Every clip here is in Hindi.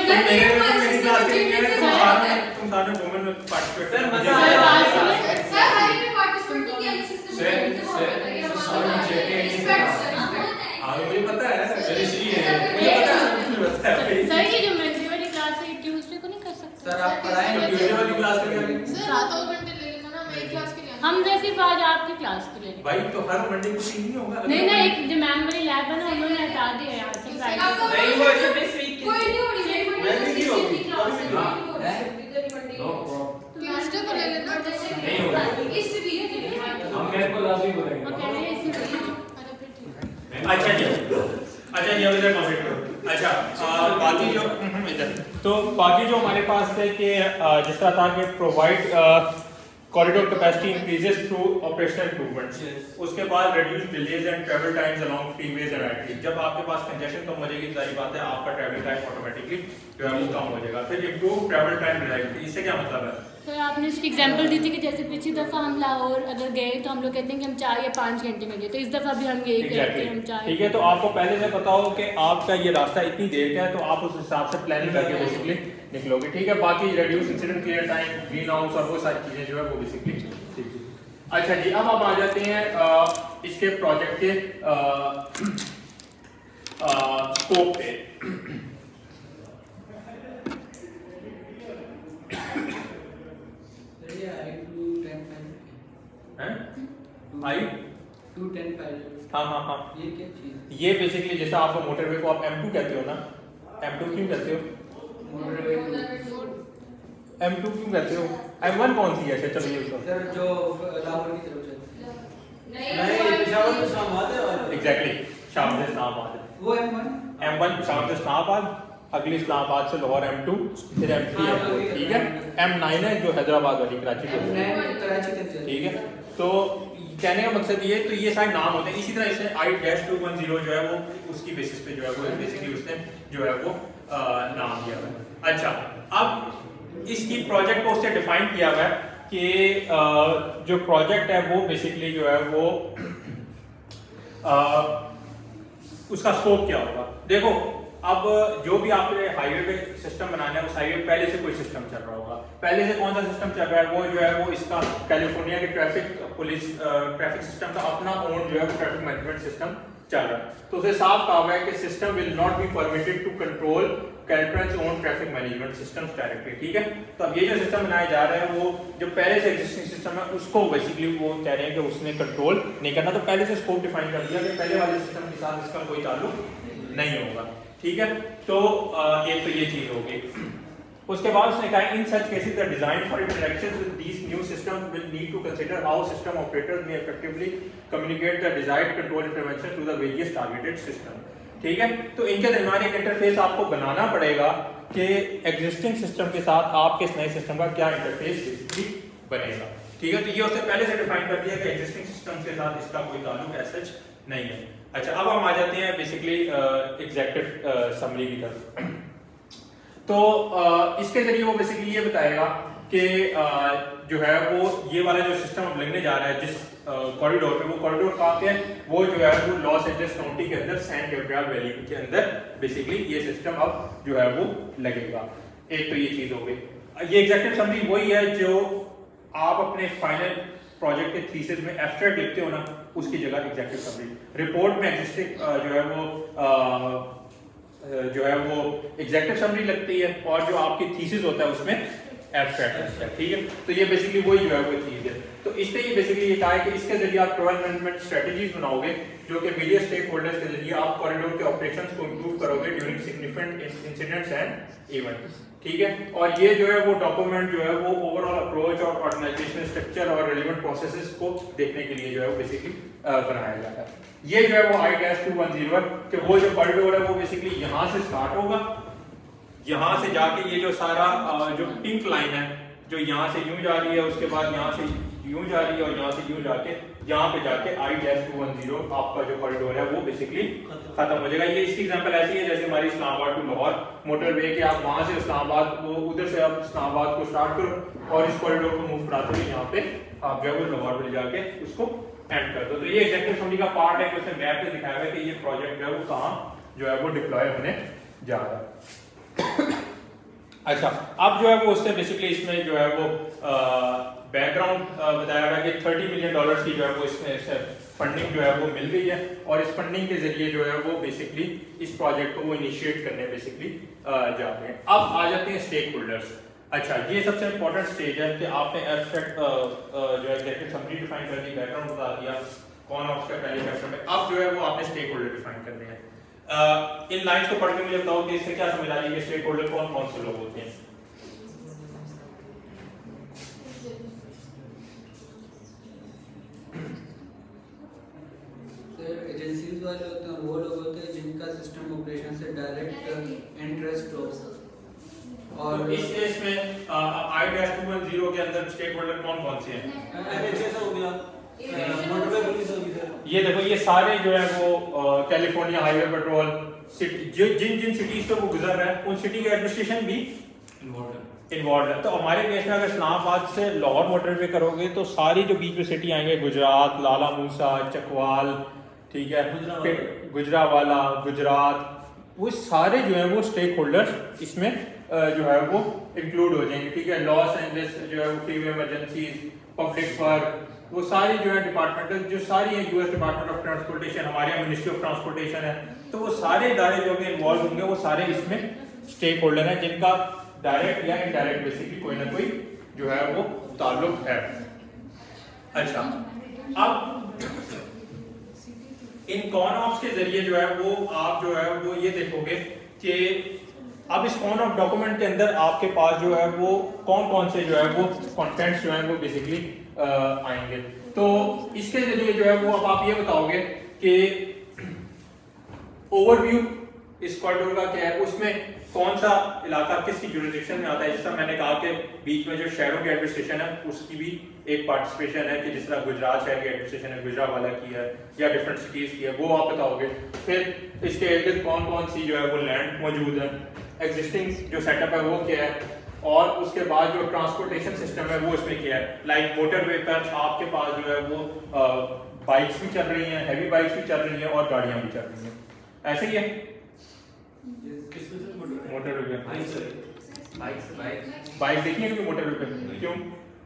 तुम सारे वुमेन में पार्टिसिपेट सर कर मजा आया सर हरी में पार्टिसिपेट नहीं किया मुझे पता है सर, इसलिए मुझे पता है सर ये जो मंडे वाली क्लास है ट्यूसडे को नहीं कर सकते सर आप पढ़ाएंगे ट्यूसडे वाली क्लास में क्या लेंगे सर 2 घंटे ले लेना ना, मैं क्लास के लिए हम सिर्फ आज आपकी क्लास के लिए भाई, तो हर मंडे को सीन नहीं होगा। नहीं नहीं, एक जो मैम वाली लैब है ना उन्होंने हटा दिया है यहाँ से फ्राइडे नहीं वो सिर्फ इस वीक की कोई नहीं हो रही मेरी मैं भी होगी ट्यूसडे को ले लेना नहीं होगा। इस वीक हम मेरे को लास्ट वीक वो बोलेंगे। कह रहे हैं इसी वीक। अरे फिर ठीक है। अच्छा जी, अच्छा जी, अब इधर कंप्लीट करो। अच्छा, बाकी जो इधर तो बाकी जो हमारे पास है कि जिस तरह था कि provide corridor capacity increases through operational improvements, उसके बाद reduce delays and travel times along freeways and arteries. जब आपके पास कंजेशन कम हो जाएगी, जारी बात है आपका ट्रैवलिंग टाइम ऑटोमेटिकली जो है वो कम हो जाएगा। फिर इम्प्रूव ट्रैवल टाइम रिलायबिलिटी, इससे क्या मतलब है? तो आपने इसकी एग्जांपल दी थी कि जैसे पिछली दफ़ा हम लाहौर अगर गए तो हम लोग कहते हैं कि हम 4 या 5 घंटे में गए, तो इस दफ़ा भी हम यही कहते हैं हम 4। ठीक है, तो आपको पहले से पता हो कि आपका ये रास्ता इतनी देर का है, तो आप उस हिसाब से प्लानिंग करके बेसिकली निकलोगे। ठीक है, बाकी reduce incident clear time, green house और वो सारी चीज़ें जो है वो बेसिकली ठीक है। अच्छा जी, अब आप आ जाते हैं इसके प्रोजेक्ट के स्कोप पे। हाँ, ये बेसिकली जैसे आपको मोटरवे को आप M2 कहते हो ना, M2 क्यों कहते हो? M2 क्यों कहते हो? M1 कौन सी है? चलो ये सर जो लाहौर की तरफ चलती है नहीं पेशावर से इस्लामाबाद है और एग्जैक्टली शाम से इस्लामाबाद है। वो M1 शाम से इस्लामाबाद, अगली इस्लामाबाद से लाहौर M2, फिर M3 M4, ठीक है। M9 है जो हैदराबाद वाली कराची की, कराची तक ठीक है। तो कहने का मकसद ये, तो ये सारे नाम होते हैं। इसी तरह इसने I-210 जो है वो उसकी बेसिस पे जो है वो बेसिकली उसने जो है वो नाम दिया हुआ है। अच्छा, अब इसकी प्रोजेक्ट को उससे डिफाइन किया हुआ है कि जो प्रोजेक्ट है वो बेसिकली जो है वो उसका स्कोप क्या होगा। देखो, अब जो भी आपने हाईवे पे सिस्टम बनाना है, उस हाईवे पे पहले से कोई सिस्टम चल रहा होगा। पहले से कौन सा सिस्टम चल रहा है? वो जो है वो इसका कैलिफोर्निया के ट्रैफिक पुलिस ट्रैफिक सिस्टम का अपना ओन जो है वो ट्रैफिक मैनेजमेंट सिस्टम चल रहा है। तो उसे साफ कहा हुआ है कि system will not be permitted to control California's own traffic management systems directly, ठीक है। तो अब ये जो सिस्टम बनाया जा रहा है वो जो पहले से एग्जिस्टिंग सिस्टम है उसको बेसिकली वो कह रहे हैं कि उसने कंट्रोल नहीं करना। तो पहले से स्कोप डिफाइन कर दिया कि पहले वाले सिस्टम के साथ इसका कोई ताल्लुक नहीं होगा, ठीक है। तो एक तो ये चीज होगी। उसके बाद उसने कहा in such cases the design for interactions with these new systems will need to consider how system operators may effectively communicate the desired control intervention to the various targeted system, ठीक है। तो इनके दरमियान एक इंटरफेस आपको बनाना पड़ेगा कि एग्जिस्टिंग सिस्टम के साथ आपके इस नए सिस्टम का क्या इंटरफेस बेसिकली बनेगा, ठीक है। तो ये उसने पहले से डिफाइन कर दिया कि एग्जिस्टिंग सिस्टम के साथ इसका कोई ताल्लुक ऐसा नहीं है। अच्छा, अब हम आ जाते हैं बेसिकली एग्जेक्टिव समरी की तरफ। तो इसके जरिए वो बेसिकली ये बताएगा कि जो है वो ये वाला जो सिस्टम अब लगने जा रहा है जिस कॉरिडोर पे, वो कॉरिडोर कहाँ पे है? वो जो है वो लॉस एंजल्स काउंटी के अंदर सैन गैब्रियल वैली के अंदर बेसिकली ये सिस्टम अब जो है वो लगेगा। एक तो ये चीज हो गई। ये एग्जेक्टिव समरी वही है जो आप अपने फाइनल प्रोजेक्ट के थीसिस में एब्स्ट्रैक्ट लिखते हो ना, उसकी जगह एग्जेक्टिव समरी। रिपोर्ट में एग्जिस्टिंग जो है वो एग्जेक्टिव समरी लगती है और जो आपकी थीसिस होता है उसमें एब्स्ट्रैक्ट होता है, ठीक है। तो ये बेसिकली वही जो है वो चीज है। तो इससे ये बेसिकली ये कहा है कि इसके जरिए आप ट्रैवल मैनेजमेंट स्ट्रेटजीज बनाओगे जो कि वेरियस स्टेक होल्डर्स के जरिए आप कॉरिडोर के ऑपरेशंस को इंप्रूव करोगे during significant incidents and events, ठीक है। और ये जो है वो डॉक्यूमेंट जो है वो ओवरऑल अप्रोच और ऑर्गेनाइजेशनल स्ट्रक्चर और रेलेवेंट प्रोसेसेस को देखने के लिए जो है वो बेसिकली बनाया जाता है। ये जो है वो I-210 कि वो जो कॉरिडोर है वो बेसिकली यहाँ से स्टार्ट होगा, यहाँ से जाके ये जो सारा जो पिंक लाइन है जो यहाँ से यूं जा रही है, उसके बाद यहाँ से यूं जा रही है और यहाँ से यूं जाके यहाँ पे जाके I-210 आपका जो कॉरिडोर है वो बेसिकली खत्म हो जाएगा। ये इसकी एग्जांपल ऐसी है जैसे हमारी इस्लामाबाद टू लाहौर मोटरवे के, आप वहां से इस्लामाबाद वो उधर से आप इस्लामाबाद को स्टार्ट करो और इस कॉरिडोर को मूव कराते हुए यहाँ पे आप जो है वो लाहौर में जाके उसको एंड कर दो। तो ये एग्जेक्टिव समरी का पार्ट है, उसने मैप पे दिखाया है कि ये प्रोजेक्ट जो है वो कहाँ जो है वो डिप्लॉय होने जा रहा है। अच्छा, अब जो है वो उससे बेसिकली इसमें जो है वो बैकग्राउंड बताया गया कि $30 मिलियन की जो है वो इसमें फंडिंग जो है वो मिल गई है और इस फंडिंग के जरिए जो है वो बेसिकली इस प्रोजेक्ट को वो इनिशिएट करने बेसिकली जाते हैं। अब आ जाते हैं स्टेक होल्डर्स। अच्छा, ये सबसे इंपॉर्टेंट स्टेज है कि आपने एब्स्ट्रैक्ट जो है एग्जेक्टिव समरी डिफाइन कर दी, बैकग्राउंड बता दिया, कौन ऑफ का पहले चैप्टर में। अब जो है वो आपने स्टेक होल्डर डिफाइन करने हैं। इन लाइंस को पढ़ के मुझे बताओ कि इससे क्या समझ आ रही है कि स्टेक होल्डर कौन कौन से लोग होते हैं। एजेंसीज वाले होते हैं, वो लोग होते हैं जिनका सिस्टम ऑपरेशन से डायरेक्ट इंटरेस्ट हो। और तो इस केस में I-210 के अंदर स्टेक होल्डर कौन कौन से हैं? NHS हो गया, मोटरवे पुलिस होगी सर। ये देखो, ये सारे जो है वो कैलिफोर्निया हाईवे पेट्रोल, जिन जिन सिटीज पे वो गुजर रहा है उन सिटी का एडमिनिस्ट्रेशन भी इन्वॉल्व है। तो हमारे केस में अगर इस्लामाबाद से लाहौर मोटरवे करोगे तो सारी जो बीच में सिटी आएंगे, गुजरात, लाला मूसा, चकवाल, ठीक है, गुजरावाला, गुजरात, वो सारे जो है वो स्टेक होल्डर्स इसमें जो है वो इंक्लूड हो जाएंगे। ठीक है, लॉस एंजल्स जो है वो फ्रीवे इमरजेंसीज, पब्लिक वर्क, वो सारी जो है डिपार्टमेंटल जो सारी है, यूएस डिपार्टमेंट ऑफ ट्रांसपोर्टेशन, हमारे यहाँ मिनिस्ट्री ऑफ ट्रांसपोर्टेशन है, तो वो सारे इदारे जो भी इन्वॉल्व होंगे वो सारे इसमें स्टेक होल्डर हैं जिनका डायरेक्ट या इनडायरेक्ट बेसिकली कोई ना कोई जो है वो ताल्लुक है। अच्छा, अब इन कॉन ऑफ्स के जरिए जो है वो आप जो है वो ये देखोगे कि अब इस कॉन ऑफ डॉक्यूमेंट के अंदर आपके पास जो है वो कौन कौन से जो है वो कंटेंट्स जो है वो बेसिकली आएंगे। तो इसके जरिए जो है वो अब आप ये बताओगे कि ओवरव्यू इस कॉरिडोर का क्या है, उसमें कौन सा इलाका किसकी जुरिडिक्शन में आता है। जिस तरह मैंने कहा कि बीच में जो शहरों की एडमिनिस्ट्रेशन है उसकी भी एक पार्टिसिपेशन है कि जिस तरह गुजरात शहर की एडमिनिस्ट्रेशन है, गुजरावाला की है या डिफरेंट सिटीज की है, वो आप बताओगे। फिर इसके इर्द कौन कौन सी जो है वो लैंड मौजूद है, एग्जिस्टिंग जो सेटअप है वो क्या है, और उसके बाद जो ट्रांसपोर्टेशन सिस्टम है वो इसमें क्या है। लाइक मोटरवे पर आपके पास जो है वो बाइक्स भी चल रही हैं, हैवी बाइक्स भी चल रही हैं और गाड़ियां भी चल रही हैं, ऐसे ही है मोटरवे पे। बाइक देखिए कभी मोटरवे पे, क्यों?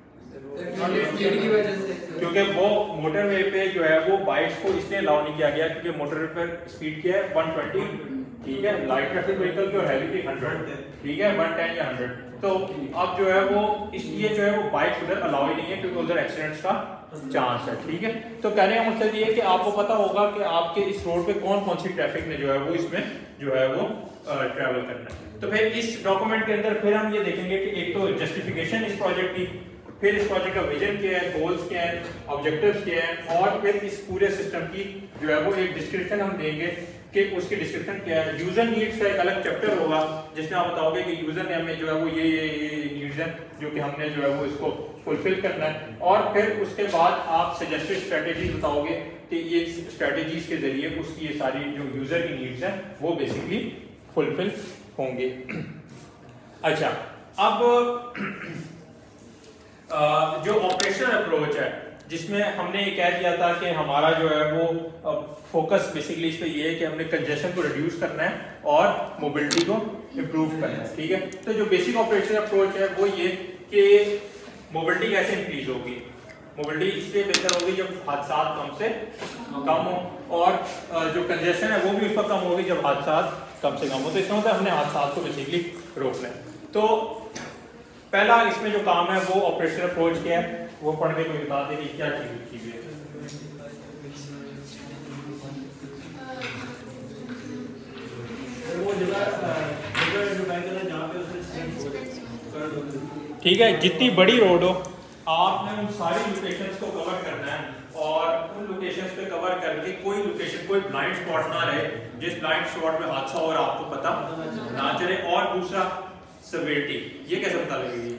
क्योंकि वो मोटरवे पे जो है वो बाइक्स को इसलिए अलाउ नहीं किया गया क्योंकि मोटरवे पर स्पीड क्या है 120, ठीक है, लाइट ट्रैफिक व्हीकल की और हैवी की 100, ठीक है, 110 या 100। तो अब जो है वो इसलिए जो है वो बाइक उधर अलाउ ही नहीं है क्योंकि उधर एक्सीडेंट्स का चांस है, ठीक है। तो कहने का मतलब ये है कि आपको पता होगा कि आपके इस रोड पे कौन कौन सी ट्रैफिक ने जो है वो इसमें जो है वो ट्रैवल करना है। तो फिर इस डॉक्यूमेंट के अंदर फिर हम ये देखेंगे कि एक तो जस्टिफिकेशन इस प्रोजेक्ट की, फिर इस प्रोजेक्ट का विजन क्या है, गोल्स क्या है, ऑब्जेक्टिव्स क्या है, और फिर इस पूरे सिस्टम की जो है वो एक डिस्क्रिप्शन हम देंगे कि उसकी डिस्क्रिप्शन क्या है। यूजर नीड्स का एक अलग चैप्टर होगा जिसमें आप बताओगे कि यूजर ने हमें जो है वो ये नीड्स हैं जो कि हमने जो है वो इसको फुलफिल करना है, और फिर उसके बाद आप सजेस्टेड स्ट्रेटेजीज बताओगे कि ये स्ट्रेटेजीज के जरिए उसकी ये सारी जो यूजर की नीड्स हैं वो बेसिकली फुलफिल होंगे। अच्छा, अब जो ऑपरेशनल अप्रोच है जिसमें हमने ये कह दिया था कि हमारा जो है वो फोकस बेसिकली इस पे ये है कि हमने कंजेशन को रिड्यूस करना है और मोबिलिटी को इम्प्रूव करना है, ठीक है। तो जो बेसिक ऑपरेशनल अप्रोच है वो ये कि मोबिलिटी कैसे इंक्रीज होगी। मोबिलिटी इसलिए बेहतर होगी जब हादसा कम से कम हो, और जो कंजेशन है वो भी उस पर कम होगी जब हादसा कम से कम हो। तो इसका मतलब हमने हादसा को बेसिकली रोकना है। तो पहला इसमें जो काम है वो ऑपरेशनल अप्रोच क्या है वो पढ़ के कोई बता दे कि क्या चीज है। ठीक है, जितनी बड़ी रोड हो आपने उन सारी लोकेशंस को कवर करना है और उन लोकेशंस पे कवर करके कोई लोकेशन कोई ब्लाइंड स्पॉट ना रहे जिस ब्लाइंड स्पॉट पे हादसा हो रहा आपको पता ना चले। और दूसरा सेवेरिटी, ये कैसे पता लगेगी?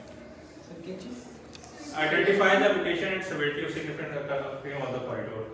Identify the location and severity of significant occurring on the corridor.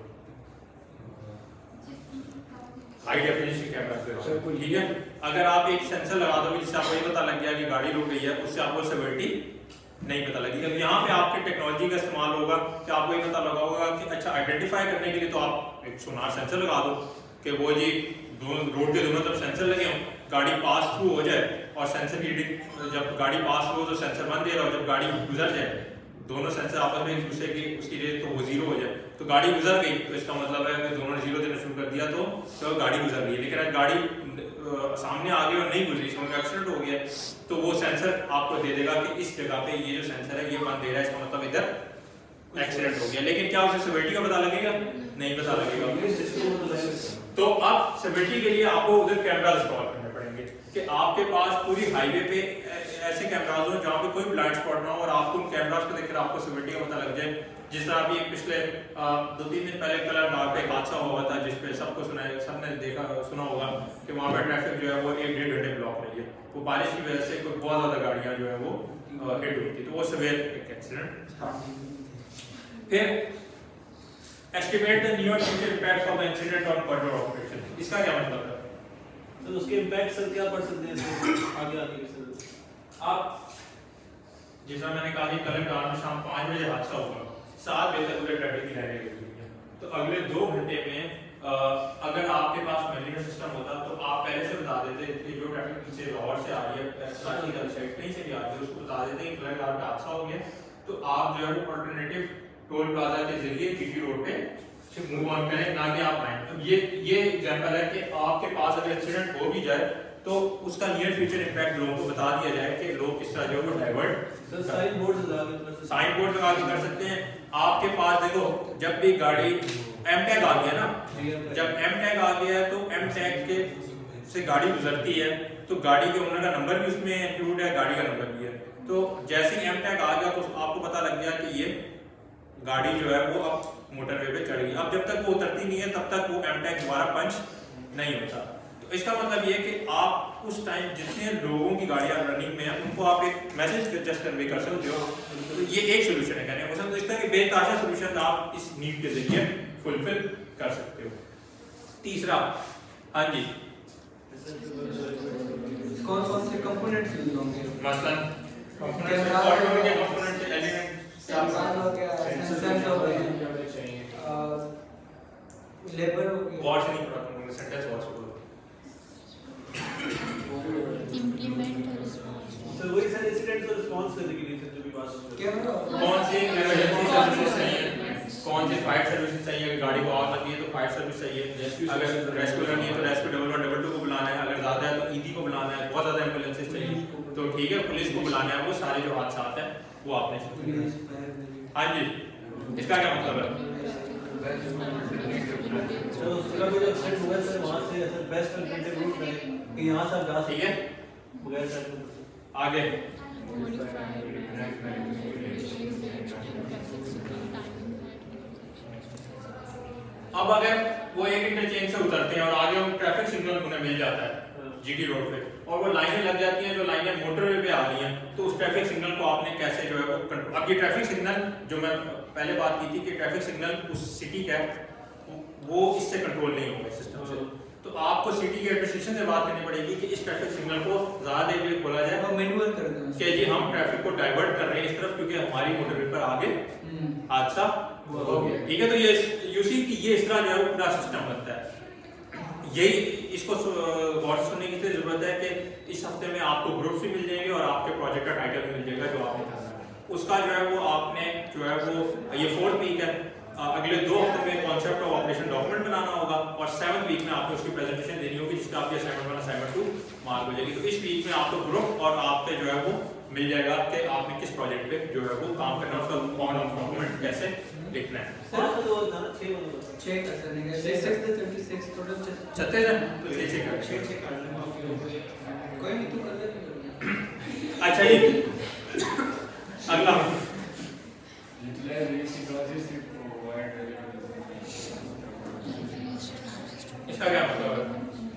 High definition camera से, ठीक है। अगर आप एक सेंसर लगा दोगे जिससे आपको ये पता लग गया कि गाड़ी रुक गई है, उससे आपको सेवेरिटी नहीं पता लगेगी। अब यहाँ पे आपके टेक्नोलॉजी का इस्तेमाल होगा कि आपको ये पता लगा होगा कि अच्छा आइडेंटिफाई करने के लिए तो आप एक सोनार सेंसर लगा दो कि वो जी रोड के दोनों तरफ सेंसर लगे हों, गाड़ी पास थ्रू हो जाए और सेंसर की रीडिंग, जब गाड़ी पास हो तो सेंसर 1 दे रहा हो, जब गाड़ी गुजर जाए दोनों सेंसर आपस में एक दूसरे की उसकी रेट तो वो 0 हो जाए, तो गाड़ी गुजर गई तो इसका मतलब है कि दोनों ने 0 देना शुरू कर दिया तो गाड़ी गुजर गई। लेकिन अगर गाड़ी सामने आ गई और नहीं गुजरी, इसका एक्सीडेंट हो गया, तो वो सेंसर आपको दे देगा कि इस जगह पे ये जो सेंसर है ये 1 दे रहा है, इसका मतलब इधर एक्सीडेंट हो गया। लेकिन क्या उसे सिविलिटी का पता लगेगा? नहीं पता लगेगा। तो अब सिविलिटी के लिए आपको उधर कैमरा इंस्टॉल करने पड़ेंगे कि आपके पास पूरी हाईवे पे ऐसे कैमराज हो जहाँ पे कोई ब्लाइंड स्पॉट ना हो और आपको उन कैमराज को देखकर आपको सिविलिटी का पता लग जाए। जिस तरह अभी पिछले 2-3 दिन पहले कलर नाव पे एक हादसा हुआ था जिसपे सबको सबने देखा सुना होगा कि वहाँ पर ट्रैफिक जो है वो 1-1.5 घंटे ब्लॉक रही है, वो बारिश की वजह से बहुत ज़्यादा गाड़ियाँ जो है वो हिट हुई थी, तो वो सिवियर एक एक्सीडेंट था। फिर estimate the near future impacts of the incident on corridor operation, इसका क्या मतलब है? तो उसके इम्पैक्ट सर क्या पड़ सकते हैं आगे आगे सर? आप जैसा मैंने कहा कि कल में शाम 5 बजे हादसा होगा, 7 बजे तक पूरे ट्रैफिक की लाइनें लगी हुई हैं, तो अगले 2 घंटे में अगर आपके पास मैनेजमेंट सिस्टम होता तो आप पहले से बता देते कि जो ट्रैफिक पीछे लाहौर से आ रही है कहीं से भी आ रही है उसको बता देते कि कल रात में हादसा हो गया, तो आप जो है वो अल्टरनेटिव टोल प्लाजा के जरिए जीटी रोड पे मूव ऑन करें, ना कि आप आए। तो ये एग्जांपल है कि आपके पास अगर एक्सीडेंट हो भी जाए तो उसका नियर फ्यूचर इम्पैक्ट लोगों को बता दिया जाए कि लोग किस तरह जो है वो डाइवर्ट साइन बोर्ड लगा के कर सकते हैं। आपके पास देखो जब भी गाड़ी एम टैग आ गया ना, जब एम टैग आ गया है तो एम टैग के से गाड़ी गुजरती है तो गाड़ी के ओनर का नंबर भी उसमें इंक्लूड है, गाड़ी का नंबर भी है, तो जैसे ही एम टैग आ गया तो आपको पता लग गया कि ये गाड़ी जो है वो अब मोटरवे पे चढ़ गई। अब जब तक वो उतरती नहीं है तब तक वो एम टैग दोबारा पंच नहीं होता। तो इसका मतलब ये कि आप उस टाइम जितने लोगों की गाड़ियां रनिंग में है उनको आप एक मैसेज जस्ट कन्वे कर सकते हो, तो ये एक सोल्यूशन है कहने को। तो इस तरह के बेतहाशा सोल्यूशन आप इस नीड के जरिए फुलफिल कर सकते हो। तीसरा, हाँ जी, कौन कौन से कंपोनेंट्स यूज होंगे? मसलन कंपोनेंट ऑटोमेटिक के कंपोनेंट एलिमेंट कैमरा हो गया, सेंसर हो गए, लेबर हो गया, और से नहीं पता तुमको सेंटेंस और से बोलो इम्प्लीमेंट और रिस्पांस। सर वही सर इंसिडेंट और रिस्पांस करने के लिए सर जो भी बात हो कैमरा कौन सी इमरजेंसी सर्विसेज चाहिए, कौन सी फायर सर्विसेज चाहिए, गाड़ी को आग लगी है तो फायर सर्विस चाहिए, अगर रेस्क्यू करनी है तो रेस्क्यू 111 को बुलाना है, अगर ज्यादा है तो ईडी को बुलाना है, बहुत ज्यादा एम्बुलेंसेज चाहिए तो ठीक है पुलिस को बुलाना है। वो सारे जो हादसा है वो आपने, हाँ जी, इसका क्या मतलब है? तो उसका भी जो एक्सीडेंट हुआ सर वहां से सर बेस्ट अल्टरनेटिव रूट है कि यहां से आप जा ठीक है, बगैर सर आगे अब अगर वो एक इंटरचेंज से उतरते हैं और आगे वो ट्रैफिक सिग्नल उन्हें मिल जाता है जीटी रोड पे और वो लाइनें लग जाती हैं जो लाइनें मोटरवे पे आ रही हैं, तो उस ट्रैफिक सिग्नल को आपने कैसे जो है वो कंट्रोल। अब ये ट्रैफिक सिग्नल जो मैं पहले बात की थी कि ट्रैफिक सिग्नल उस सिटी का वो इससे कंट्रोल नहीं होगा सिस्टम से, तो आपको सिटी के एडमिनिस्ट्रेशन से बात करनी पड़ेगी कि इस ट्रैफिक सिग्नल को ज्यादा देर के लिए खोला जाए और मैनुअल कर दें कि जी हम ट्रैफिक को डाइवर्ट कर रहे हैं इस तरफ क्योंकि हमारी मोटरवे पर आगे हादसा हो गया। ठीक है, तो ये यूसी की ये इस तरह जो है पूरा सिस्टम बनता है। यही इसको गौर से सुनने की जरूरत है कि इस हफ्ते में आपको ग्रुप्स भी मिल जाएंगे और आपके प्रोजेक्ट का टाइटल भी मिल जाएगा जो आपने करना है, उसका जो है वो आपने जो है वो ये 4th वीक है, अगले 2 हफ्तों में कॉन्सेप्ट ऑफ ऑपरेशन डॉक्यूमेंट बनाना होगा और 7th वीक में आपको उसकी प्रेजेंटेशन देनी होगी जिसका आपकी असाइनमेंट 1 असाइनमेंट 2 मार्क हो जाएगी। तो इस वीक में आपको ग्रुप और आपके जो है वो मिल जाएगा कि आपने किस प्रोजेक्ट पे जो है वो काम करना है, उसका कौन डॉक्यूमेंट कैसे लिखना है। सर तो था 6 कर देंगे 6 से 36 टोटल 36 है तो 6 कर 6 कर लेंगे, कोई नहीं तू कर ले। अच्छा ये अगला इसका क्या मतलब है?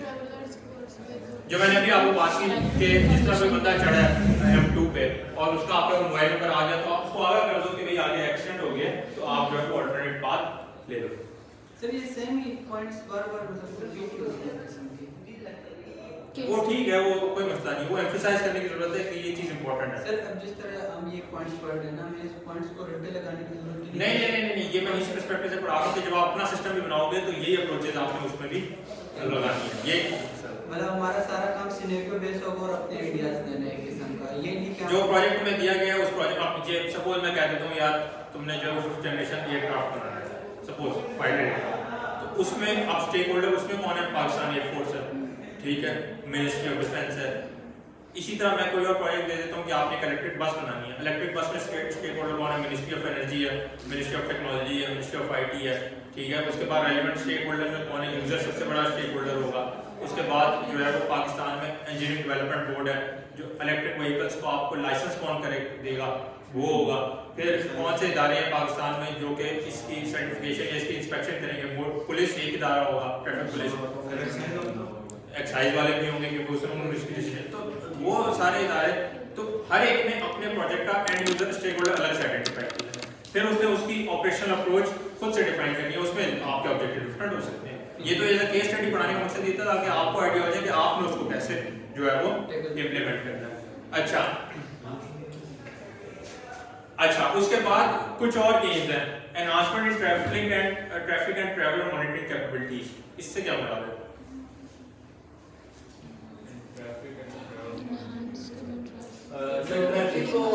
जो मैंने अभी आपको बात की कि जिस तरह कोई बंदा चढ़ा है M2 पे और उसका आपका मोबाइल नंबर आ गया तो आप उसको आगाह कर दो कि भाई आगे एक्सीडेंट हो गया, तो आप जो है वो अल्टरनेट पाथ ले लो। सर ये सेम ही पॉइंट्स बार-बार मतलब रिपीट हो रहे हैं किस्म के, वो ठीक है, वो कोई मसला नहीं, वो एम्फसाइज करने की जरूरत है कि ये चीज इंपॉर्टेंट है। सर अब जिस तरह हम ये पॉइंट्स पढ़ रहे हैं ना, हमें इस पॉइंट्स को रट्टे लगाने की जरूरत नहीं, ये मैं इस पर्सपेक्टिव से पढ़ा रहा हूं कि जब आप अपना सिस्टम भी बनाओगे तो यही अप्रोचेस आपने उसमें भी लगानी है। ये मतलब हमारा सारा काम सिनेरियो बेस्ड होगा और अपने आइडियाज देने हैं किस्म का, ये नहीं कि जो प्रोजेक्ट में दिया गया है उस प्रोजेक्ट आप नीचे सपोज मैं कह देता हूँ यार तुमने जो 5th जनरेशन एयरक्राफ्ट बनाना है सपोज फाइटर, तो उसमें आप स्टेक होल्डर उसमें कौन है? पाकिस्तान एयरफोर्स है, ठीक है, मिनिस्ट्री ऑफ डिफेंस है। इसी तरह मैं कोई और प्रोजेक्ट दे देता हूँ कि आपने एक इलेक्ट्रिक बस बनानी है, इलेक्ट्रिक बस में स्टेक होल्डर कौन है? मिनिस्ट्री ऑफ एनर्जी है, मिनिस्ट्री ऑफ टेक्नोलॉजी है, मिनिस्ट्री ऑफ IT है, ठीक है। उसके बाद रेलिवेंट स्टेक होल्डर में कौन है? यूजर सबसे बड़ा स्टेक होल्डर होगा। उसके बाद जो है वो पाकिस्तान में इंजीनियरिंग डेवलपमेंट बोर्ड है, जो इलेक्ट्रिक व्हीकल्स को आपको लाइसेंस कौन देगा वो होगा। फिर कौन से इदारे हैं पाकिस्तान में जो कि इसकी सर्टिफिकेशन या इसकी इंस्पेक्शन करेंगे? वो पुलिस एक इदारा होगा, ट्रैफिक पुलिस, एक्साइज वाले भी होंगे क्योंकि उसमें इन्वेस्टिगेशन, तो वो सारे इदारे, तो हर एक ने अपने प्रोजेक्ट का एंड यूजर स्टेक होल्डर अलग से आइडेंटिफाई किया है। फिर उसने उसकी ऑपरेशनल अप्रोच खुद से डिफाइन करनी है, उसमें आपके ऑब्जेक्टिव डिफरेंट हो सकते हैं। ये तो एज अ केस स्टडी पढ़ाने का मकसद ये था ताकि आपको आइडिया हो जाए कि आपने उसको कैसे जो है वो इम्प्लीमेंट करना है। अच्छा, उसके बाद कुछ और गेम्स हैं, enhancement in traffic and traveller monitoring capabilities. इससे क्या मुराद है? ट्रैफिक को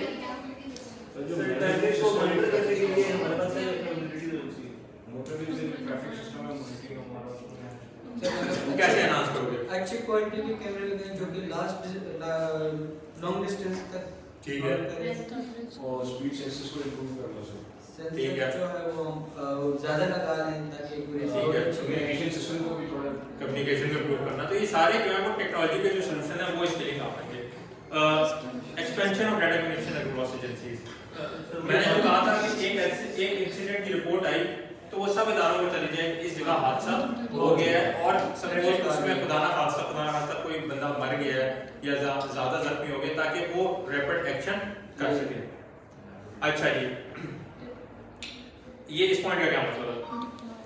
मॉनिटर करने के लिए हमारे पास कैपेबिलिटी होनी चाहिए। मोटर ट्रैफिक सिस्टम में मॉनिटरिंग हमारा कैसे एनहांस करोगे? अच्छी क्वालिटी के कैमरे लगे जो कि लॉन्ग डिस्टेंस तक, ठीक है, और स्पीड सेंसर्स को इंप्रूव करना सर, ठीक है, जो है वो ज्यादा लगा रहे हैं ताकि कम्युनिकेशन सिस्टम को भी थोड़ा कम्युनिकेशन को इंप्रूव करना। तो ये सारे जो है वो टेक्नोलॉजी के जो सॉल्यूशन है वो इसके लिए काम करेंगे। Expansion of data connection across agencies. मैंने जो कहा था कि एक इंसिडेंट की रिपोर्ट आई तो वो सब इदारों को चली जाए इस जगह हादसा हो गया है और सपोज उसमें खुदा ना खास्ता कोई बंदा मर गया है या ज्यादा जख्मी हो गए ताकि वो रैपिड एक्शन कर सके। अच्छा जी, ये इस पॉइंट का क्या मतलब है?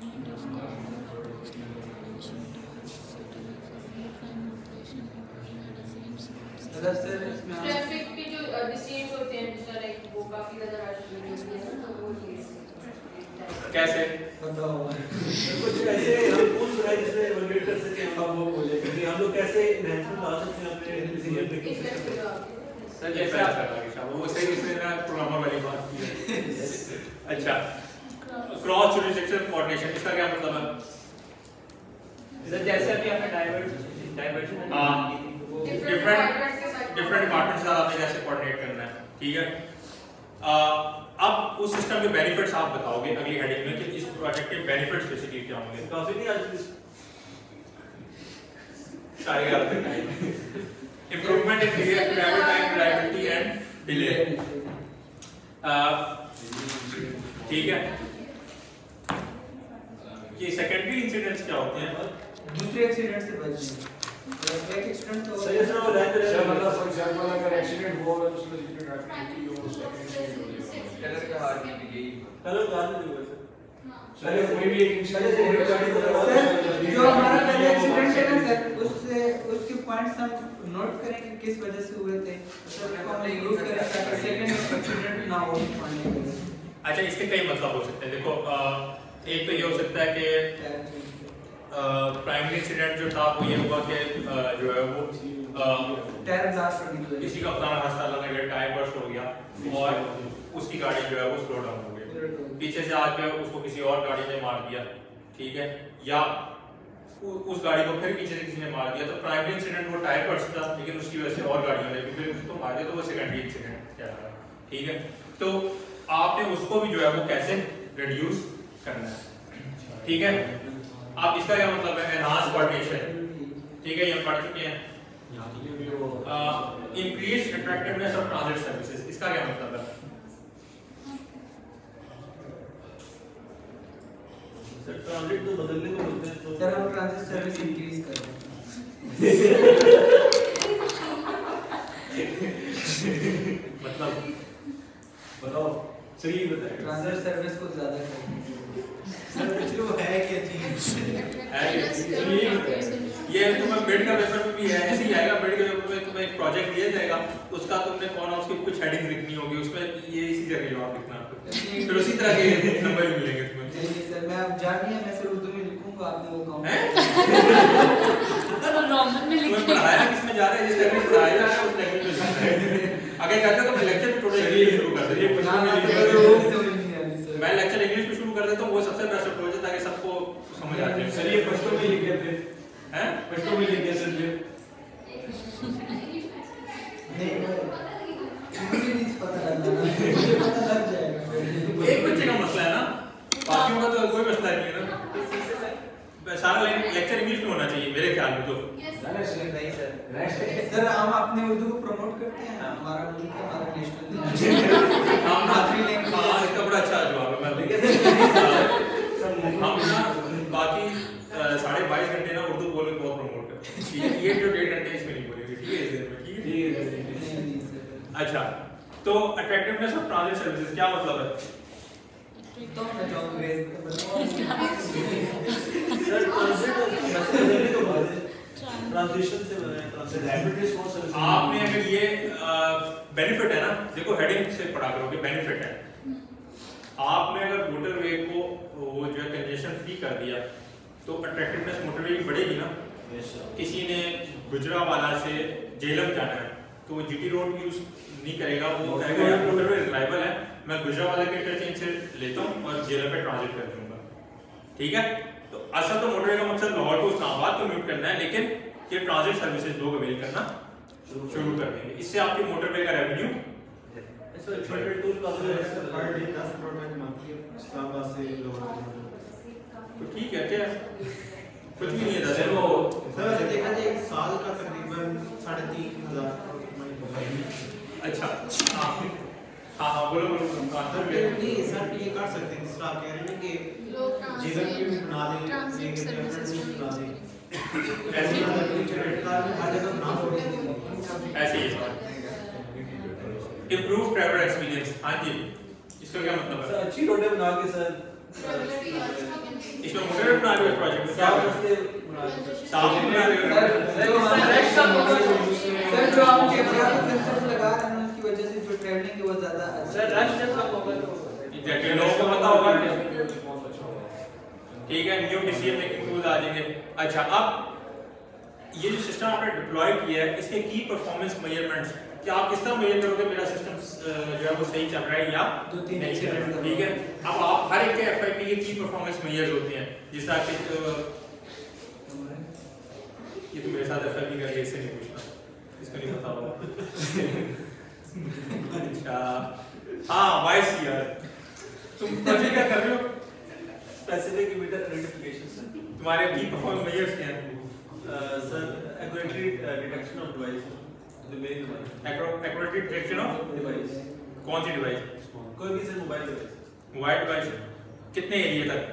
ट्रैफिक के जो डिसीजंस होते हैं सर, एक वो काफी ज्यादा रश होती है ना, तो वो कैसे कुछ ऐसे हम पूछ रहे हैं जिसमें वैलिडेट कर सके हम वो बोले कि हम लोग कैसे एनहांसमेंट ला सकते हैं अपने डिसीजन मेकिंग सिस्टम में। सर जैसे आप कर रहे हैं वो सही इसमें ना प्रोग्रामर वाली बात की है। अच्छा, क्रॉस जुरिसडिक्शन कोऑर्डिनेशन इसका क्या मतलब है? सर जैसे अभी आपने डाइवर्जन हां, डिफरेंट डिपार्टमेंट्स के साथ आपने कैसे कोऑर्डिनेट करना है, ठीक है। अब उस सिस्टम के बेनिफिट्स आप बताओगे अगली हेडिंग में कि इस प्रोजेक्ट के बेनिफिट्स बेसिकली क्या होंगे। काफी नहीं आज सारी बात करना है। Improvement in travel time, reliability and delay, ठीक है। ये सेकेंडरी इंसिडेंट्स क्या होते हैं? दूसरे एक्सीडेंट से बचने। एक एक्सीडेंट तो सही है वो लाइन सर मतलब फॉर एग्जांपल अगर एक्सीडेंट हुआ तो उसमें जितनी ट्रैफिक हो कलर का हार्ट की गई कलर बाद में हुआ सर। अरे कोई भी एक इंसिडेंट जो हमारा पहले एक्सीडेंट है ना सर, उससे उसके पॉइंट्स हम नोट करेंगे किस वजह से हुए थे, सर उसको हम यूज करें ताकि सेकंड एक्सीडेंट ना हो पाने के। अच्छा, इसके कई मतलब हो सकते हैं। देखो एक तो ये हो सकता है कि प्राइमरी इंसिडेंट जो था वो ये हुआ कि जो है वो टायर ब्लास्ट होने की किसी का खुदा ना खास्ता अल्लाह ने टायर बर्स्ट हो गया और उसकी गाड़ी जो है वो स्लो डाउन हो गई, पीछे से आके उसको किसी और गाड़ी ने मार दिया, ठीक है, या उस गाड़ी को फिर पीछे से किसी ने मार दिया। तो प्राइमरी इंसिडेंट वो टायर बर्स्ट था लेकिन उसकी वजह से और गाड़ियों ने भी फिर उसको मार दिया, तो वो सेकेंडरी इंसिडेंट कहलाता है, ठीक है। तो आपने उसको भी जो है वो कैसे रिड्यूस करना है, ठीक है। आप इसका क्या मतलब है? एनहांस कोऑर्डिनेशन, ठीक है, ये हम पढ़ चुके हैं। Increase attractiveness of transit services, इसका क्या मतलब है? सर ट्रांजिट तो बदलने को बोलते हैं तो सर हम ट्रांजिट सर्विस इंक्रीज कर रहे हैं। मतलब बताओ सही बताएं। ट्रांजिट सर्विस को ज्यादा करना सर पिछले वो है क्या चीज है ये तुम्हें बिड का पेपर में भी है, ऐसे ही आएगा। बिड के पेपर में तुम्हें एक प्रोजेक्ट दिया जाएगा, उसका तुमने कौन उसकी कुछ हेडिंग लिखनी होगी, उसमें ये इसी जगह जवाब लिखना आपको, फिर उसी तरह के नंबर भी मिलेंगे तुम्हें। नहीं सर, मैं अब जानिए मैं सर उर्दू में लिखूंगा, आपने वो काम रॉ कॉमन में लिख पढ़ाया किसमें जा रहा है, जिस लैंग्वेज पढ़ाया जा रहा है उस लैंग्वेज में जाना है। अगर कहते हो तो मैं लेक्चर टोटली शुरू कर देता मैं लेक्चर इंग्लिश में शुरू कर देता हूँ, वो सबसे बेस्ट अप्रोच है ताकि सबको समझ आ जाए। सर ये पश्तो में लिख दिया फिर, हैं पश्तो में लिख दिया सर फिर। नहीं मुझे नहीं पता लगना, मुझे पता लग जाएगा। एक बच्चे का मसला है ना, बाकियों का तो कोई मसला नहीं है ना। सारा लेक्चर इंग्लिश में होना चाहिए मेरे ख्याल में तो। नहीं सर, सर हम अपने उर्दू को प्रमोट करते हैं, हमारा मुल्क हमारा नेशनल हम ना हाँ इसका बड़ा अच्छा जवाब है। मैं हम ना बाकी 22.5 घंटे ना उर्दू बोल के बहुत प्रमोट करते हैं, ये जो 1.5 घंटे इसमें नहीं बोलेंगे, ठीक है इस देर में, ठीक है। अच्छा तो अट्रैक्टिवनेस ऑफ ट्रांजिट सर्विसेज क्या मतलब है? तो मैं जॉब ग्रेस सर ट्रांजिशन से बना है, ट्रांजिट रैपिड रिस्पांस सर्विस। आपने अगर ये बेनिफिट है ना, देखो हेडिंग से पढ़ा करोगे, बेनिफिट है। आपने अगर मोटरवे को वो जो है कंजेशन फ्री कर दिया तो अट्रैक्टिवनेस मोटरवे की बढ़ेगी ना। किसी ने गुजरावाला से जेलम जाना है तो वो जीटी रोड यूज नहीं करेगा, वो कहेगा यार मोटरवे रिलायबल है, मैं गुजरावाला के इंटरचेंज से लेता हूँ और जेलम पे ट्रांजिट कर दूंगा, ठीक है। तो असल तो मोटरवे का मकसद लाहौर को इस्लामाबाद कम्यूट करना है, लेकिन ये ट्रांजिट सर्विसेज लोग अवेल करना शुरू कर देंगे, इससे आपके मोटरवे का रेवेन्यू छोटे टूल प्लाजा पर डे 10 करोड़ तक मांगती है इस्लामाबाद से लाहौर। तो ठीक है, क्या कुछ भी नहीं है। सर वो वैसे देखा जाए एक साल का तकरीबन 3,500 अच्छा हाँ हाँ बोलो बोलो नहीं सर ये कर सकते हैं, जिस तरह आप कह रहे हैं कि जीवन भी बना दें, ट्रांजिट सर्विसेज बना दें, ऐसे ही ऐसे ही इम्प्रूव ट्रैवलर एक्सपीरियंस। हाँ जी इसका क्या मतलब सर है? अच्छी रोडें बना के सर इसमें मोटरवे बना रहे हो प्रोजेक्ट में, क्या साफ है? रास्ते बना के साफ भी बना रहे हो? सर जो आप कैमरा सेंसर लगा रहे हैं उसकी वजह से जो ट्रैवलिंग है वो ज्यादा सर रश जब कम होगा तो एग्जैक्टली लोगों को पता होगा, ठीक है। न्यू डिसीजन मेकिंग टूल आ जाएंगे। अच्छा अब ये जो सिस्टम आपने डिप्लॉय किया है इसके की परफॉर्मेंस मेजरमेंट्स क्या आप किस तरह मेजर करोगे मेरा सिस्टम जो है वो सही चल रहा है या नहीं चल रहा है, ठीक है। अब आप हर एक के एफआईपी के की परफॉर्मेंस मेजर्स होते हैं, जिस तरह कि ये तो मेरे साथ एफआईपी का इससे नहीं पूछना, इसको नहीं पता होगा। अच्छा हाँ वाइस यार तुम प्रोजेक्ट क्या कर रहे हो? Specific emitter identification sir. तुम्हारे की परफॉर्मेंस मेजर्स क्या हैं? Sir accurately detection of device, the main accurate detection of device, कौन सी डिवाइस? कोई भी sir mobile device. Mobile device कितने एरिया तक?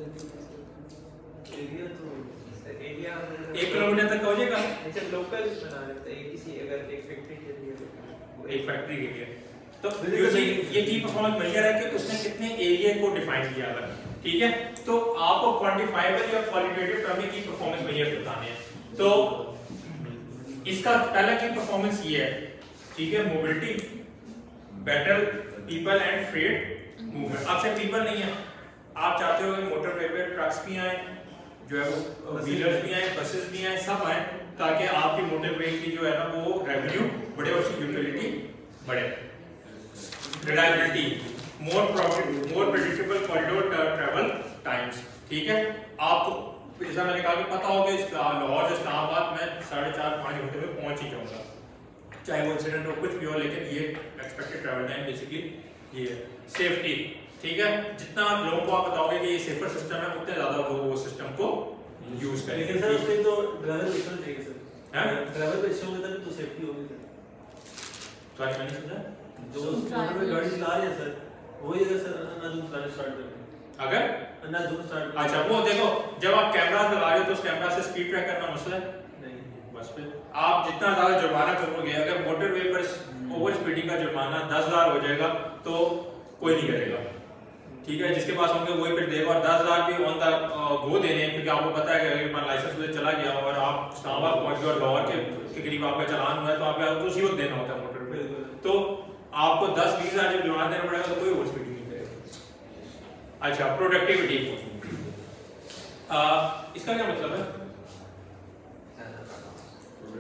एरिया तो एरिया 1 किलोमीटर तक हो जाएगा अच्छा लोकल बना देते हैं किसी अगर एक फैक्ट्री के लिए एक फैक्ट्री के लिए। तो ये की परफॉर्मेंस मेजर है कि उसने कितने एरिया को डिफाइन किया है, ठीक है। तो आपको क्वांटिफाइबल या क्वालिटेटिव टर्म में की परफॉर्मेंस मेजर बताने हैं। तो इसका पहला की परफॉर्मेंस ये है, ठीक है, mobility, better people and freight movement. आपसे पीपल नहीं है, आप चाहते हो कि मोटर रेलवे ट्रक्स भी आए, जो है वो व्हीलर्स भी आए, बसेस भी आए, सब आए, ताकि आपकी मोटरवे की जो है ना वो रेवेन्यू बढ़े और उसकी यूटिलिटी बढ़े। Reliability, more predictable corridor travel times, ठीक है। आपको जैसा मैंने कहा कि पता हो कि लाहौर से इस्लामाबाद में 4.5-5 घंटे में पहुंच ही जाऊंगा, चाहे वो इंसिडेंट हो कुछ भी हो, लेकिन ये एक्सपेक्टेड ट्रैवल टाइम बेसिकली ये है। सेफ्टी, ठीक है, जितना लोगों को आप बताओगे कि ये सेफर सिस्टम है उतने ज्यादा वो सिस्टम को यूज करेंगे। लेकिन सर उसमें तो ड्राइवर एक्शन चाहिए सर। हैं? ड्राइवर पे एक्शन होता है तो सेफ्टी होगी सर। सॉरी मैंने समझा, जो मोटर पे गाड़ी चला रहे हैं सर वही अगर सर अंधाधुंध चलाना स्टार्ट कर दें, अगर अंधाधुंध स्टार्ट, अच्छा वो देखो जब आप कैमरा लगा रहे हो तो उस कैमरा से स्पीड ट्रैक करना मसला है नहीं बस। फिर आप जितना ज्यादा जुर्माना करोगे, अगर मोटरवे पर ओवर स्पीडिंग का जुर्माना 10,000 हो जाएगा तो कोई नहीं करेगा, ठीक है। जिसके पास होंगे वही फिर देगा, और 10,000 भी ऑन द गो देने, क्योंकि आपको पता है कि अगर मान लाइसेंस मुझे चला गया और आप इस्लामाबाद पहुंच गए और लाहौर के करीब आपका चालान हुआ है तो आपको उसी वक्त देना होता है मोटरवे, तो आपको 10-20 हज़ार जब जुर्माना देना पड़ेगा तो कोई ओवर स्पीडिंग नहीं करेगा। अच्छा प्रोडक्टिविटी, इसका क्या मतलब है?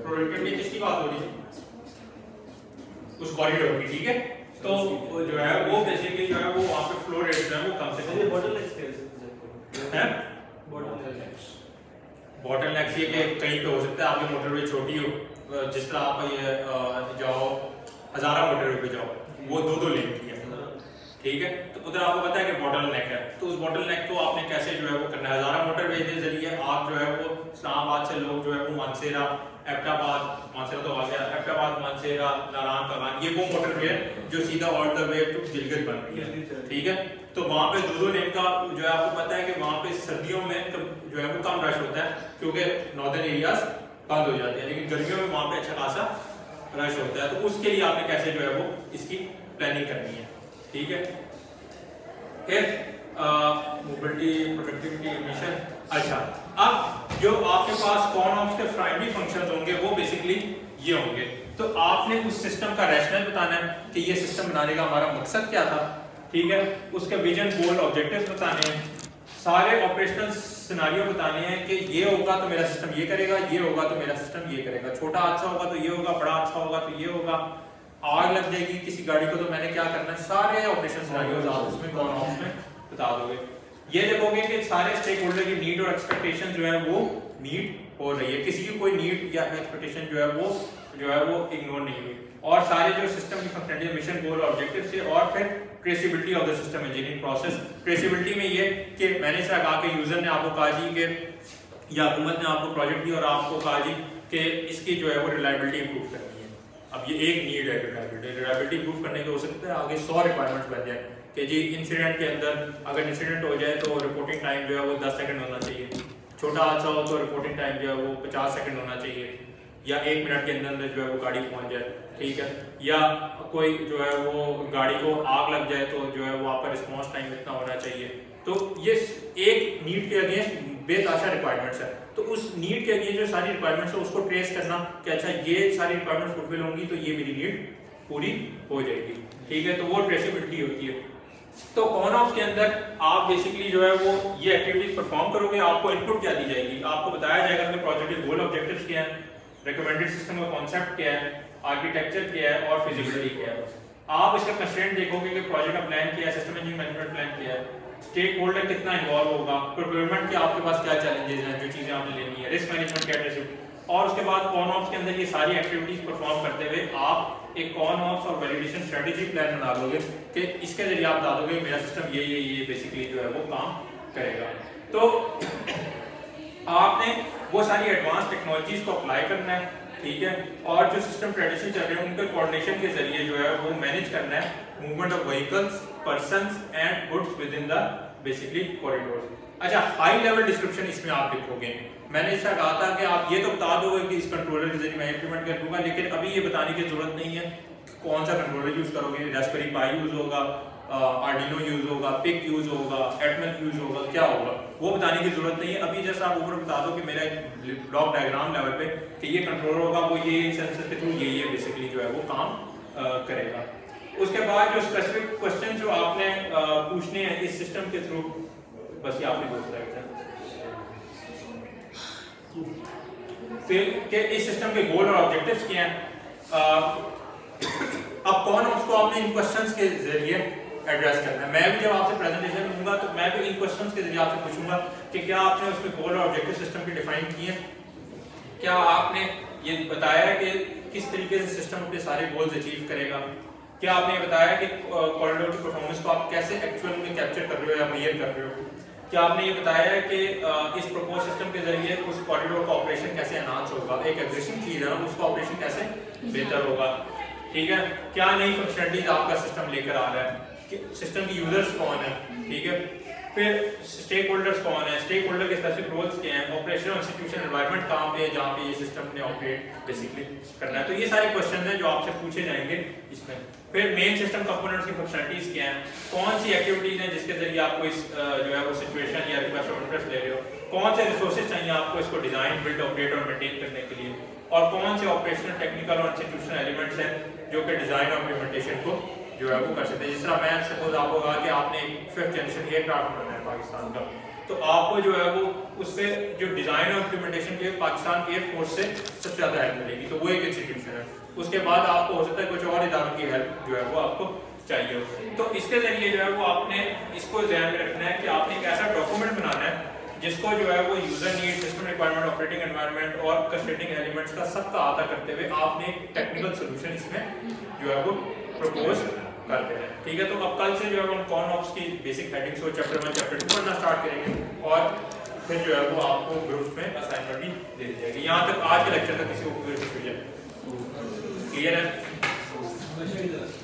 प्रोडक्टिविटी किसकी बात हो रही है? उस कॉरिडोर की, ठीक है। तो जो है वो बेसिकली जो है वो वहाँ पे फ्लो रेट जो है वो कम से कम है। बॉटलनेक्स ये कि कहीं पे हो सकता है आपकी मोटरवे छोटी हो, जिस तरह आप ये जाओ हजारा मोटरवे पे जाओ, वो 2-2 लेन की है, ठीक है। तो उधर आपको पता है कि बॉटलनेक है, तो उस बॉटलनेक को आपने कैसे जो है वो करना है। हजारा मोटरवे के जरिए आप जो है वो इस्लामाबाद से लोग जो है वो मानसेरा, एबटाबाद, मानसेरा तो आ गया, एबटाबाद, मानसेरा, नारायण कगान, ये वो मोटरवे है जो सीधा all the way to Gilgit बन रही है, ठीक है। तो वहाँ पे 2-2 लेन का जो है आपको पता है कि वहाँ पे सर्दियों में तो जो है वो कम रश होता है क्योंकि नॉर्दर्न एरियाज बंद हो जाते हैं, लेकिन गर्मियों में वहाँ पे अच्छा खासा रश होता है। तो उसके लिए आपने कैसे जो है वो इसकी प्लानिंग करनी है, ठीक है। फिर मोबिलिटी, प्रोडक्टिविटी, एमिशन। अच्छा, अब जो आपके पास कौन के प्राइमरी फंक्शंस होंगे वो बेसिकली ये होंगे। तो आपने उस सिस्टम का रैशनल बताना है कि ये सिस्टम बनाने का हमारा मकसद क्या था, ठीक है। उसके विजन, गोल, ऑब्जेक्टिव्स बताने हैं, सारे ऑपरेशनल सिनेरियो बताने हैं कि ये होगा तो मेरा सिस्टम ये करेगा, ये होगा तो मेरा सिस्टम ये करेगा, छोटा हादसा होगा तो ये होगा, बड़ा हादसा होगा तो ये होगा, आग लग जाएगी किसी गाड़ी को तो मैंने क्या करना है, सारे ऑपरेशन सिनेरियोज आप उसमें कौन ऑप्स में बता दोगे। ये देखोगे कि सारे स्टेक होल्डर की नीड और एक्सपेक्टेशन जो है वो मीट हो रही है, किसी की कोई नीड या एक्सपेक्टेशन जो है वो इग्नोर नहीं हुई, और सारे जो सिस्टम की फंक्शनलिटी, मिशन, गोल, ऑब्जेक्टिव से, और फिर traceability of the system engineering process. Traceability में ये कि मैंने इस तरह कहा कि यूजर ने आपको कहा जी कि या हुकूमत ने आपको प्रोजेक्ट दिया और आपको कहा जी कि इसकी जो है वो रिलायबिलिटी इंप्रूव करनी है। अब ये एक नीड है रिलायबिलिटी इंप्रूव करने के, हो सकता है आगे 100 रिक्वायरमेंट्स बन जाए कि जी इंसिडेंट के अंदर अगर इंसिडेंट हो जाए तो रिपोर्टिंग टाइम जो है वो 10 सेकंड होना चाहिए, छोटा हादसा हो तो रिपोर्टिंग टाइम जो है वो 50 सेकंड होना चाहिए, या 1 मिनट के अंदर जो है वो गाड़ी पहुंच जाए, ठीक है। या कोई जो है वो गाड़ी को आग लग जाए तो जो है वो आपका रिस्पॉन्स टाइम इतना होना चाहिए। तो ये एक नीड के अगेंस्ट बेताशा रिक्वायरमेंट्स है, तो उस नीड के अगेंस्ट जो सारी रिक्वायरमेंट्स है उसको ट्रेस करना कि अच्छा ये सारी रिक्वायरमेंट्स फुलफिल होंगी तो ये मेरी नीड पूरी हो जाएगी, ठीक है। तो वो ट्रेसेबिलिटी होती है। तो कौन ऑप्स के अंदर आप बेसिकली जो है वो ये एक्टिविटीज परफॉर्म करोगे, आपको इनपुट क्या दी जाएगी, आपको बताया जाएगा कि प्रोजेक्ट के गोल ऑब्जेक्टिव्स क्या है, रिकमेंडेड सिस्टम का कॉन्सेप्ट क्या है, आर्किटेक्चर क्या है और फिजिबिलिटी क्या है। आप इसका कंस्ट्रेंट देखोगे कि प्रोजेक्ट का प्लान क्या है, सिस्टम इंजीनियरिंग मैनेजमेंट प्लान क्या है, स्टेक होल्डर कितना इन्वॉल्व होगा, प्रोक्योरमेंट के आपके पास क्या चैलेंजेस हैं, जो चीजें आपने लेनी है, रिस्क मैनेजमेंट क्या है, और उसके बाद कॉन ऑप्स के अंदर ये सारी एक्टिविटीज परफॉर्म करते हुए आप एक कॉन ऑप्स और वैलिडेशन स्ट्रेटेजी प्लान बना दोगे कि इसके जरिए आप बता दोगे मेरा सिस्टम ये बेसिकली जो है वो काम करेगा। तो आपने वो सारी एडवांस टेक्नोलॉजीज को अप्लाई करना है, ठीक है, और जो सिस्टम ट्रेडिशन चल रहे हैं उनके कोऑर्डिनेशन के जरिए जो है वो मैनेज करना है movement of vehicles, persons and goods within the basically corridor. अच्छा, हाई लेवल डिस्क्रिप्शन इसमें आप लिखोगे। मैंने इसका कहा था कि आप ये तो बता दोगे कि इस कंट्रोलर के जरिए मैं इंप्लीमेंट कर दूंगा, लेकिन अभी ये बताने की जरूरत नहीं है कौन सा कंट्रोलर यूज करोगे, रास्पबेरी पाई यूज होगा, आर्डिनो यूज होगा, पिक यूज होगा, एटमल यूज होगा, क्या होगा वो बताने की जरूरत नहीं है। अभी जैसा आप ऊपर बता दो कि मेरा एक ब्लॉक डायग्राम लेवल पे कि ये कंट्रोलर होगा, वो ये सेंसर के थ्रू ये बेसिकली जो है वो काम करेगा। उसके बाद जो स्पेसिफिक क्वेश्चन जो आपने पूछने हैं इस सिस्टम के थ्रू, बस ये आपने पूछ रहे थे कि इस सिस्टम के गोल और ऑब्जेक्टिव्स क्या हैं। अब कौन उसको आपने इन क्वेश्चंस के जरिए एड्रेस करना है। मैं भी जब आपसे प्रेजेंटेशन दूंगा तो मैं भी इन क्वेश्चंस के जरिए आपसे पूछूंगा कि क्या आपने उसमें गोल और ऑब्जेक्टिव सिस्टम की डिफाइन किए, क्या आपने ये बताया कि किस तरीके से सिस्टम अपने सारे गोल्स अचीव करेगा, क्या आपने बताया कि कॉरिडोर की परफॉर्मेंस को आप कैसे एक्चुअल में कैप्चर कर रहे हो या मेजर कर रहे हो, क्या आपने ये बताया कि इस प्रपोज सिस्टम के जरिए उस कॉरिडोर का ऑपरेशन कैसे एनहांस होगा, एक एग्जिस्टिंग चीज है ना उसका ऑपरेशन कैसे बेहतर होगा, ठीक है, क्या नई फंक्शनलिटीज आपका सिस्टम लेकर आ रहा है, सिस्टम की यूजर्स कौन है, ठीक है, फिर स्टेक होल्डर्स कौन है, स्टेक होल्डर के स्पेसिफिक रोल्स क्या हैं, ऑपरेशनल इंस्टीट्यूशन एनवायरनमेंट कहाँ पे है जहाँ पे ये सिस्टम ने ऑपरेट बेसिकली करना है। तो ये सारे क्वेश्चन हैं जो आपसे पूछे जाएंगे इसमें। फिर मेन सिस्टम कंपोनेंट्स की फंक्शनलिटीज क्या हैं, कौन सी एक्टिविटीज हैं जिसके जरिए आपको इस जो है वो सिचुएशन या रिक्वेस्ट ऑफ इंटरेस्ट ले रहे हो, कौन से रिसोर्सेज चाहिए आपको इसको डिजाइन, बिल्ड, ऑपरेट और मेंटेन करने के लिए, और कौन से ऑपरेशनल, टेक्निकल और इंस्टीट्यूशनल एलिमेंट्स हैं जो कि डिजाइन और इम्प्लीमेंटेशन को जो है वो कर सकते हैं। जिस तरह मैं सपोज आपको कहा कि आपने 5th जनरेशन एयरक्राफ्ट बनाना है पाकिस्तान का, तो आपको जो है वो उससे जो डिजाइन और इम्प्लीमेंटेशन के लिए पाकिस्तान एयरफोर्स से सबसे ज्यादा हेल्प मिलेगी, तो वो एक इंस्टीट्यूशन है। उसके बाद आपको हो सकता है कुछ और इदारों की हेल्प जो है वो आपको चाहिए हो। तो इसके जरिए जो है वो आपने इसको ध्यान में रखना है कि आपने एक ऐसा डॉक्यूमेंट बनाना है जिसको जो है वो user need, system requirement, operating environment और कंस्ट्रेंटिंग एलिमेंट्स का सबका आता करते हुए आपने एक टेक्निकल सोल्यूशन इसमें जो है वो प्रपोज करते हैं। ठीक है, तो अब कल से जो है हम कॉनऑप्स की बेसिक हेडिंग्स को चैप्टर 1 चैप्टर 2 पढ़ना स्टार्ट करेंगे और फिर जो है वो आपको ग्रुप में असाइनमेंट भी दे दी जाएगी। यहाँ तक आज के लेक्चर तक किसी को क्लियर है?